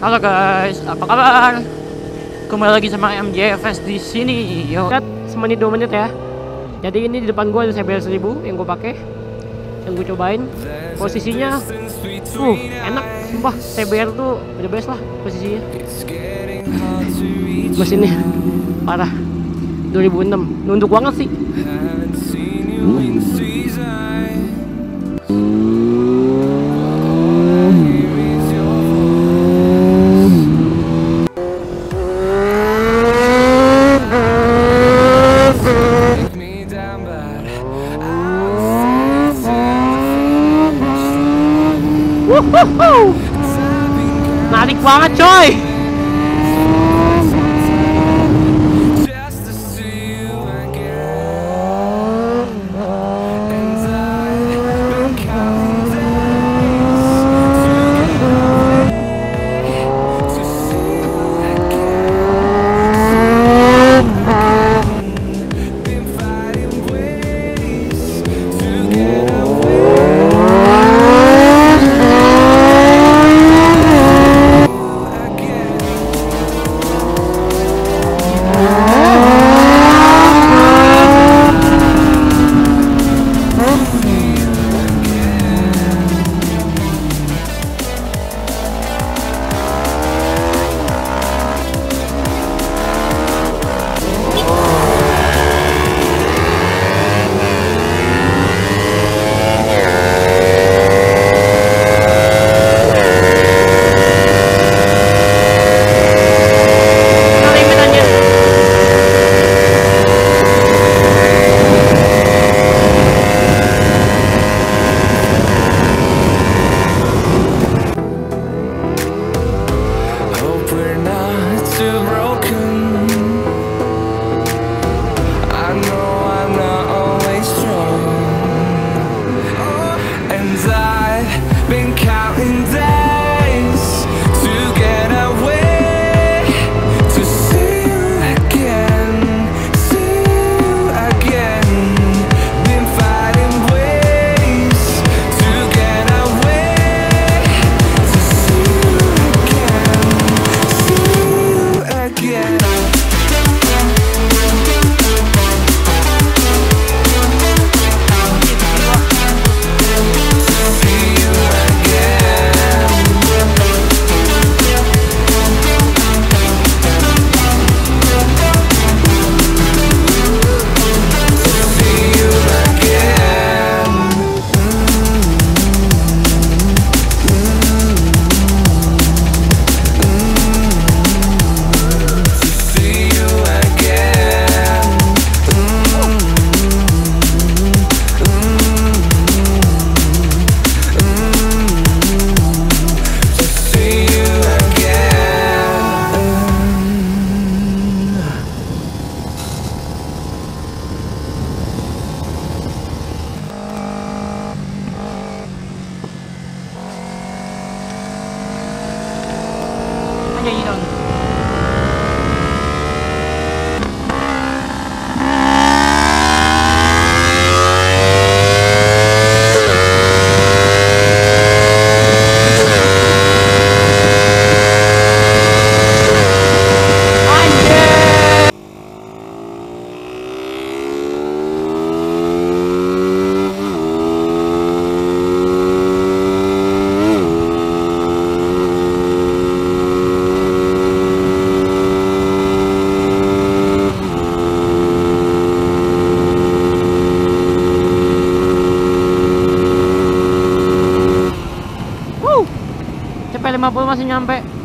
Halo guys, apa kabar? Kembali lagi sama MJFS di sini. Yo, lihat semenit 2 menit ya. Jadi ini di depan gua ada CBR 1000 yang gue pakai, yang gue cobain. Posisinya, enak, sumpah. CBR tuh the best lah posisinya. Mesinnya parah. 2006, nunduk banget sih. Narik banget coy. Nyanyi dong. CP 50 masih nyampe.